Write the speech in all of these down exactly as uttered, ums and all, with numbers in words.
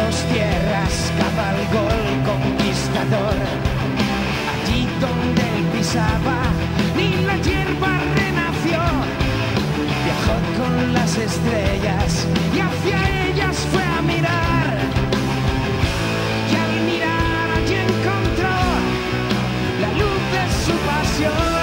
dos tierras cabalgó el conquistador. Allí donde él pisaba, ni la hierba renació. Viajó con las estrellas y hacia ellas fue a mirar. Y al mirar allí encontró la luz de su pasión.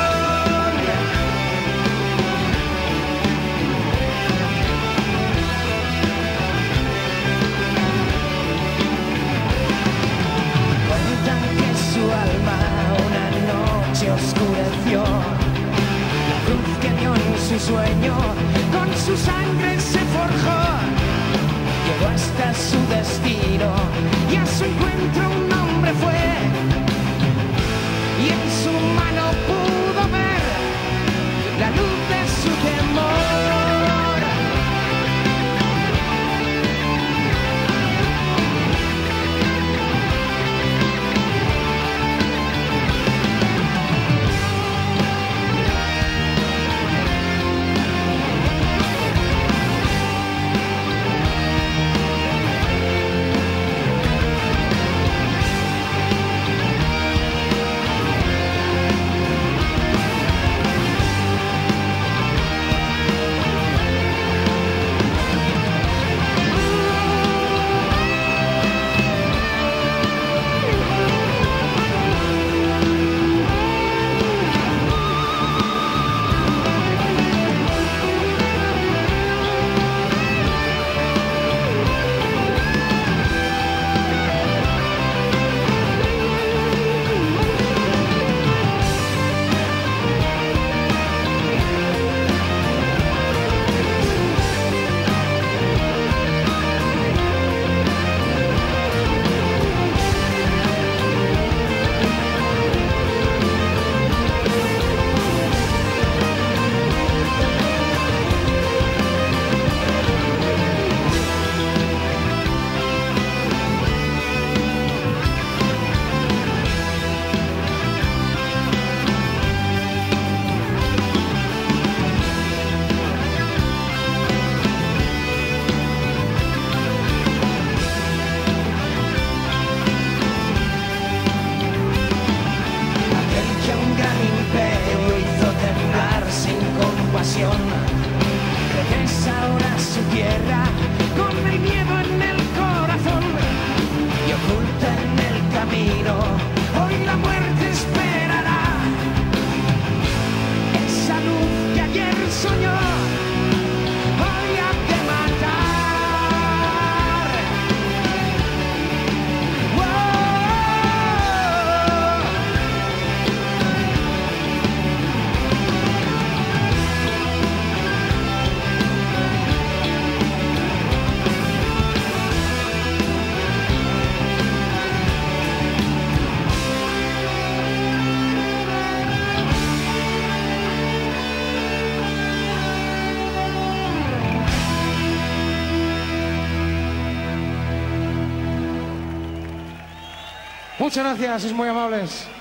Oscureció la cruz que vio en su sueño, con su sangre se forjó. Llegó hasta su destino y a su encuentro un hombre fue, y en su mano pudo ver la luz de su temor. Regresa ahora a su tierra con el miedo en el corazón y oculta en el camino. Hoy la muerte esperará. Esa luz que ayer soñó hoy ha de matar. ¡Wow! Muchas gracias, sois muy amables.